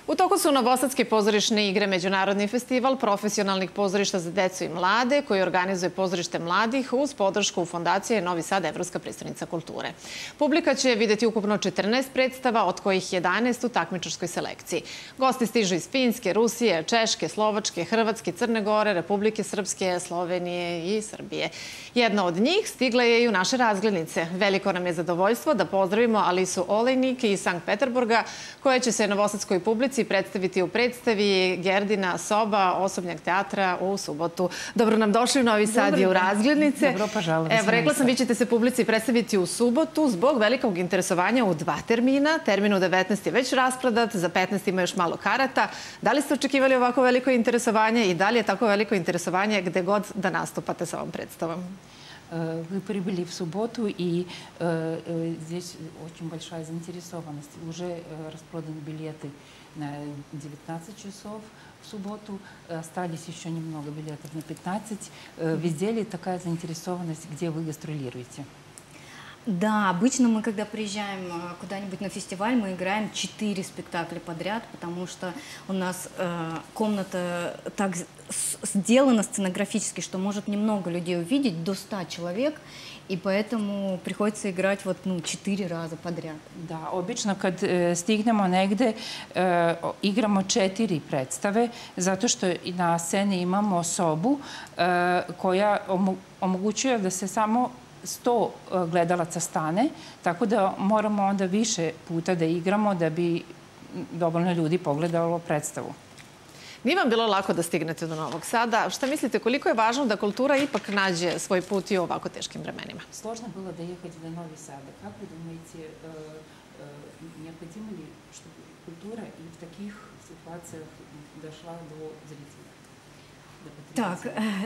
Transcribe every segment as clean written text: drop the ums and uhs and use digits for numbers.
U toku su Novosadske pozorišne igre, međunarodni festival profesionalnih pozorišta za decu i mlade koji organizuje Pozorište mladih uz podršku Fondacije Novi Sad Evropska prestonica kulture. Publika će videti ukupno 14 predstava, od kojih 11 u takmičarskoj selekciji. Gosti stižu iz Finske, Rusije, Češke, Slovačke, Hrvatske, Crne Gore, Republike Srpske, Slovenije i Srbije. Jedna od njih stigla je i u naše razglednice. Veliko nam je zadovoljstvo da pozdravimo Alisu Olejnik iz Sankt Peterburga, koja će se novosadskoj publici predstaviti u predstavi Gerdina soba Osobnjak teatra u subotu. Dobro nam došli u Novi Sad i u razglednice. Dobro poželjeli. Evo, rekla sam, vi ćete se publici predstaviti u subotu zbog velikog interesovanja u 2 termina. Termin u 19 je već rasprodat, za 15 ima još malo karata. Da li ste očekivali ovako veliko interesovanje i da li je tako veliko interesovanje gde god da nastupate sa ovom predstavom? Вы прибыли в субботу, и здесь очень большая заинтересованность. Уже распроданы билеты на 19 часов в субботу. Остались еще немного билетов на 15. Везде ли такая заинтересованность, где вы гастролируете? Да, обычно мы, когда приезжаем куда-нибудь на фестиваль, мы играем 4 спектакля подряд, потому что у нас комната так сделана сценографически, что может немного людей увидеть, до 100 человек, и поэтому приходится играть вот, 4 раза подряd. Da, obično kad stignemo negde, igramo 4 predstave, zato što na sceni imamo sobu koja omogućuje da se samo 100 gledalaca stane, tako da moramo onda više puta da igramo da bi dovoljno ljudi pogledalo predstavu. Nije vam bilo lako da stignete do Novog Sada. Šta mislite, koliko je važno da kultura ipak nađe svoj put i u ovako teškim vremenima? Сложно было доехать до Нови Сада. Как вы думаете, необходимо ли, чтобы культура и в таких ситуациях дошла до зрителей? Так,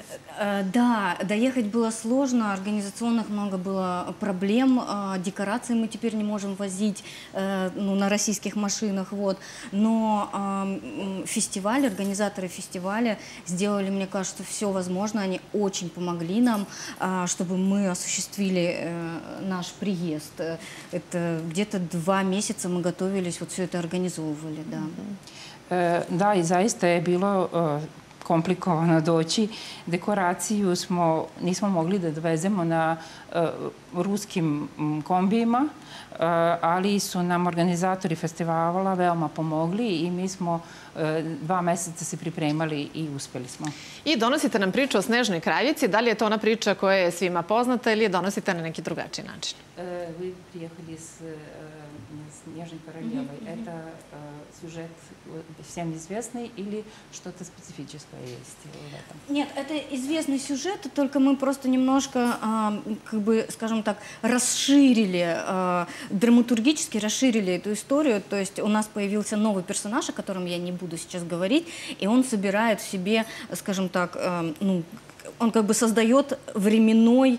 да, доехать было сложно, организационных много было проблем, декорации мы теперь не можем возить на российских машинах, вот. Но фестиваль, организаторы фестиваля сделали, мне кажется, все возможное, они очень помогли нам, чтобы мы осуществили наш приезд. Это где-то 2 месяца мы готовились, вот все это организовывали, да. Da, i zaista je bilo komplikovano doći. Dekoraciju nismo mogli da dovezemo na ruskim kombijima, ali su nam organizatori festivala veoma pomogli i mi smo 2 meseca se pripremali i uspeli smo. I donosite nam priču o Snežnoj kraljici. Da li je to ona priča koja je svima poznata ili je donosite na neki drugačiji način? Вы приехали с Снежной королевой. Это сюжет всем известный или что-то специфическое есть в этом? Нет, это известный сюжет, только мы просто немножко, как бы, скажем так, расширили, драматургически расширили эту историю. То есть у нас появился новый персонаж, о котором я не буду сейчас говорить, и он собирает в себе, скажем так, он как бы создает временной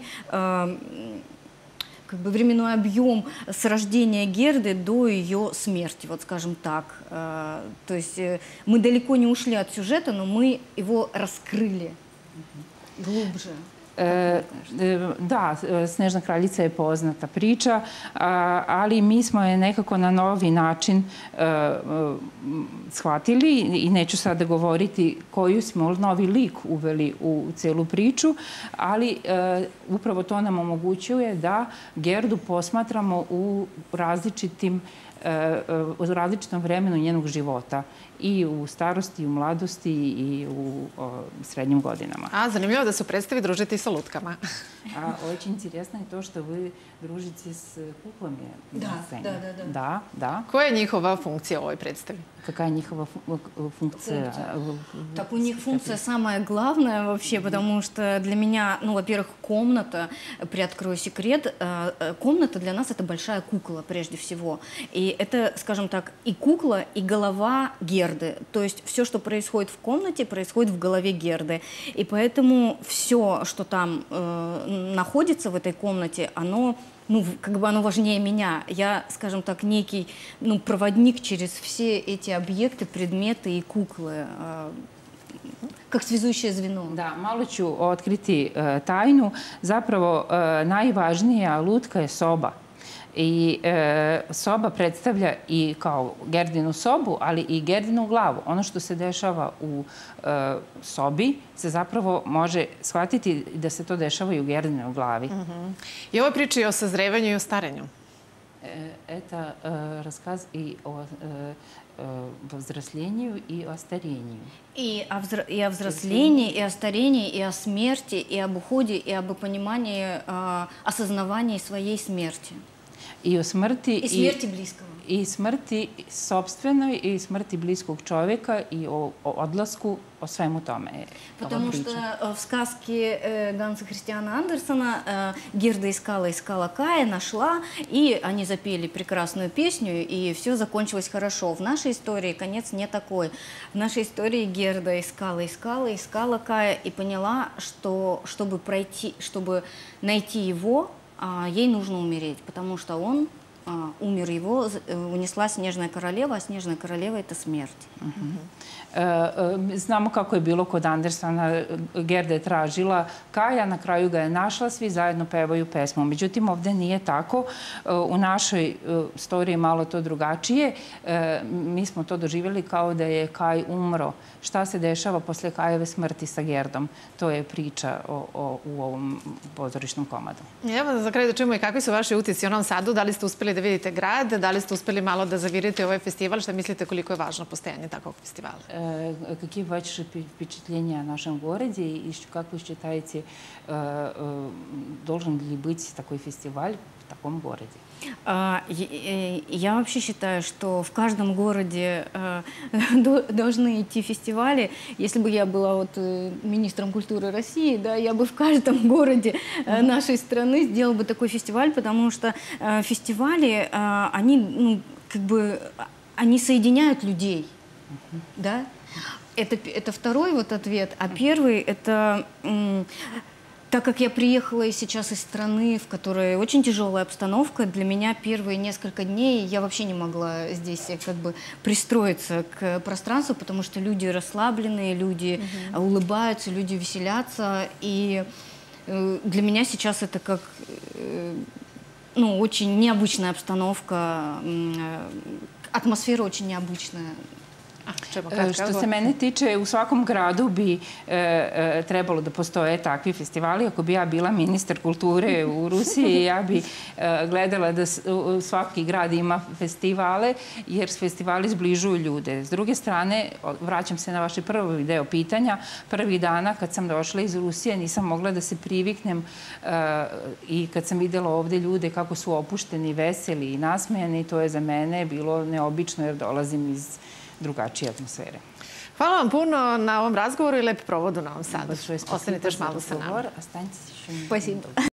объем с рождения Герды до ее смерти, вот скажем так. То есть мы далеко не ушли от сюжета, но мы его раскрыли глубже. Da, Snežna kraljica je poznata priča, ali mi smo je nekako na novi način shvatili i neću sada govoriti koju smo novi lik uveli u celu priču, ali upravo to nam omogućuje da Gerdu posmatramo u različitom vremenu njenog života. I u starosti, i u mladosti, i u srednjim godinama. Zanimljivo da se u predstavi družite i sa lutkama. Очень интересно и то, что вы дружите с куклами на сцене. Да. Koja je njihova funkcija u ovoj predstavi? Какая njihova функция? Так, у них функция самая главная вообще, потому что для меня, во-первых, комната, приоткрою секрет, комната для нас это большая кукла прежде всего. И это, скажем так, и кукла, и голова Герды. То есть все, что происходит в комнате, происходит в голове Герды. И поэтому все, что там находится в этой комнате, оно оно важнее меня. Я, скажем так, некий проводник через все эти объекты, предметы и куклы, как связующее звено. Da, malo ću otkriti tajnu. Zapravo, najvažnija lutka je soba. I soba predstavlja i kao Gerdinu sobu, ali i Gerdinu glavu. Ono što se dešava u sobi se zapravo može shvatiti da se to dešava i u Gerdinoj glavi. I ovo priča i o sazrevanju i o starenju. Это рассказ и о взрослении и о старении. И о взрослении, и о старении, и о смерти, и об уходе, и об понимании, осознавании своей смерти. I o smrti и смерти близкого. I smrti sopstvenoj i smrti bliskog čovjeka i o odlasku, o svemu tome. Потому что в сказке Ганса Христиана Андерсена Герда искала Кая, нашла, и они запели прекрасную песню, и все закончилось хорошо. В нашей истории конец не такой. В нашей истории Герда искала Кая и поняла, что чтобы найти его, ей нужно умереть, потому что он умер, его унесла Снежная королева, а Снежная королева – это смерть. Znamo kako je bilo kod Andersena. Gerda je tražila Kaja, na kraju ga je našla, svi zajedno pevaju pesmu. Međutim, ovdje nije tako. U našoj storiji malo to drugačije. Mi smo to doživjeli kao da je Kaj umro. Šta se dešava posle Kajeve smrti sa Gerdom? To je priča u ovom pozorišnom komadu. Evo, za kraj da čujemo i kakvi su vaši utisci u Novom Sadu. Da li ste uspeli da vidite grad? Da li ste uspeli malo da zavirite ovaj festival? Šta mislite koliko je važno postojanje takvog festivala? Какие ваши впечатления о нашем городе и как вы считаете, должен ли быть такой фестиваль в таком городе? Я вообще считаю, что в каждом городе должны идти фестивали. Если бы я была министром культуры России, да, я бы в каждом городе нашей страны сделала бы такой фестиваль, потому что фестивали, они соединяют людей. Да? Это второй ответ. А первый – это так как я приехала сейчас из страны, в которой очень тяжелая обстановка, для меня первые несколько дней я вообще не могла здесь пристроиться к пространству, потому что люди расслабленные, люди улыбаются, люди веселятся. И для меня сейчас это как очень необычная обстановка, атмосфера очень необычная. Što se mene tiče, u svakom gradu bi trebalo da postoje takvi festivali. Ako bi ja bila ministar kulture u Rusiji, ja bi gledala da svaki grad ima festivale, jer festivali zbližuju ljude. S druge strane, vraćam se na vaše prvo deo pitanja, prvih dana kad sam došla iz Rusije nisam mogla da se priviknem i kad sam videla ovde ljude kako su opušteni, veseli i nasmejani, to je za mene bilo neobično jer dolazim iz drugačije atmosfere. Hvala vam puno na ovom razgovoru i lep provod u Novom Sadu. Ostanite još malo sa nama. Спасибо.